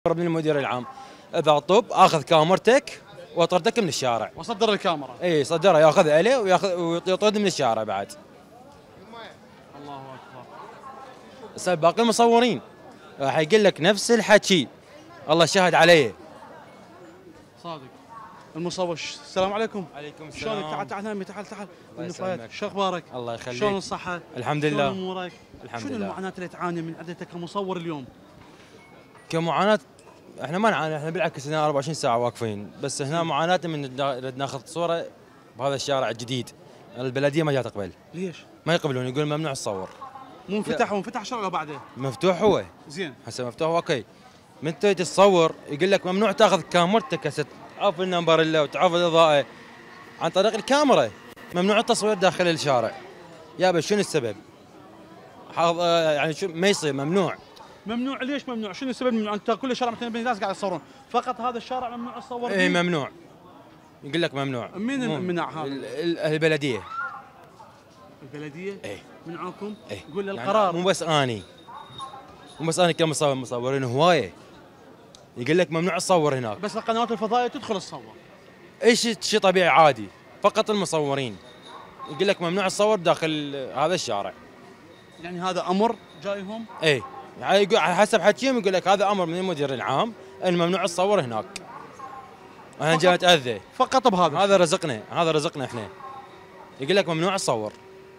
من المدير العام اذا طب اخذ كاميرتك واطردك من الشارع. وصدر الكاميرا. اي صدرها ياخذها عليه ويطرد من الشارع بعد. الله اكبر. هسه باقي المصورين راح يقول لك نفس الحكي. الله شاهد عليه. صادق. المصور السلام عليكم. عليكم السلام. شلونك؟ تعال تعال نامي، تعال تعال. الله فهد يسلمك. شو اخبارك؟ الله يخليك. شلون الصحة؟ الحمد لله. شلون امورك؟ الحمد شنو لله. المعاناة اللي تعاني من عدتك كمصور اليوم؟ كمعاناة احنا ما نعاني، احنا بالعكس هنا 24 ساعة واقفين، بس هنا معاناتنا من نريد ناخذ صورة بهذا الشارع الجديد. البلدية ما جات تقبل. ليش؟ ما يقبلون، يقول ممنوع تصور. مو انفتح شو ولا بعده؟ مفتوح هو. زين. هسه مفتوح اوكي. من تجي تصور يقول لك ممنوع تاخذ كاميرتك، هسه تعرف النمبر الا وتعرف الاضاءة عن طريق الكاميرا. ممنوع التصوير داخل الشارع. يابا شنو السبب؟ يعني شو ما يصير، ممنوع. ممنوع ليش ممنوع؟ شنو السبب ممنوع؟ انت كل شارع مثلا بين الناس قاعد يصورون، فقط هذا الشارع ممنوع تصور اي فيه؟ ممنوع. يقول لك ممنوع. مين منع هذا؟ البلدية. البلدية؟ اي منعوكم؟ اي قول القرار. يعني مو بس اني كمصور، مصورين هوايه. يقول لك ممنوع تصور هناك. بس القنوات الفضائية تدخل تصور. اي شيء طبيعي عادي، فقط المصورين يقول لك ممنوع تصور داخل هذا الشارع. يعني هذا امر جايهم؟ اي يعني يقول حسب حكيهم، يقول لك هذا امر من المدير العام ان ممنوع تصور هناك. انا جاي اتاذى فقط بهذا. هذا رزقنا، هذا رزقنا احنا. يقول لك ممنوع تصور.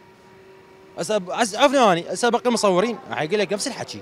عفني اني هسه باقي المصورين راح يقول لك نفس الحكي.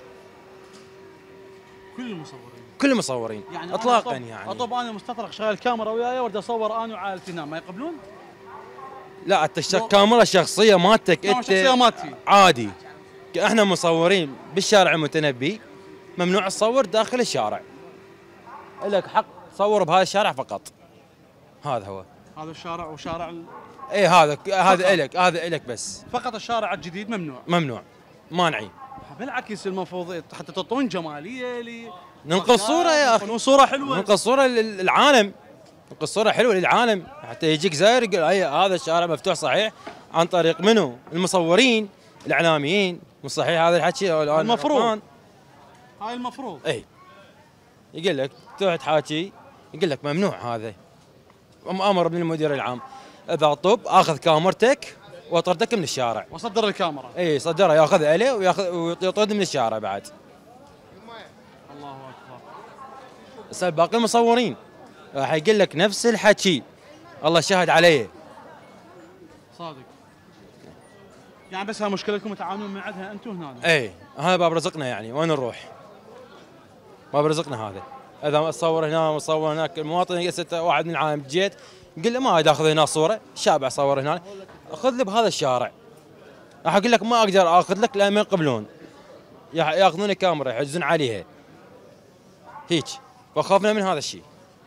كل المصورين يعني اطلاقا. يعني اطب انا مستطرق شغال الكاميرا وياي وارد اصور انا وعائلتي هنا، ما يقبلون؟ لا انت كاميرا شخصيه مالتك انت شخصيه مالتي عادي. احنا مصورين بالشارع المتنبي ممنوع تصور داخل الشارع. لك حق تصور بهذا الشارع فقط. هذا هو. هذا الشارع وشارع اي هذا الك، هذا الك بس. فقط الشارع الجديد ممنوع مانعي. بالعكس المفروض حتى تعطون جماليه ننقل صوره يا اخي. صوره حلوه. ننقل صوره للعالم. ننقل صوره حلوه للعالم حتى يجيك زائر يقول هذا الشارع مفتوح صحيح عن طريق منو؟ المصورين الاعلاميين. مو صحيح هذا الحكي؟ المفروض. هاي المفروض. اي يقول لك تروح تحاكي يقول لك ممنوع. هذا امر من المدير العام اذا طب اخذ كاميرتك واطردك من الشارع. وصدر الكاميرا. اي صدرها ياخذها عليه ويطرد من الشارع بعد. الله اكبر. هسه باقي المصورين راح يقول لك نفس الحكي. الله شاهد عليه. صادق. يعني بس هاي مشكلتكم تعانون من عندها انتم هنا. اي هذا باب رزقنا، يعني وين نروح؟ باب رزقنا هذا. اذا اصور هنا واصور هناك، المواطن واحد من العالم جيت قل له ما اريد اخذ هنا صوره، شابع صور هنا، خذ لي بهذا الشارع. راح اقول لك ما اقدر اخذ لك لان ما يقبلون. ياخذون كاميرا يحجزون عليها. هيك فخافنا من هذا الشيء.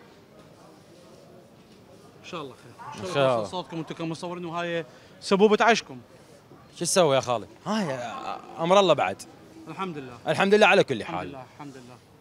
ان شاء الله خير. ان شاء الله. صوتكم انتم كمصورين وهاي سبوبة عيشكم. شو تسوي يا خالد؟ هاي امر الله بعد. الحمد لله. الحمد لله على كل حال. الحمد لله.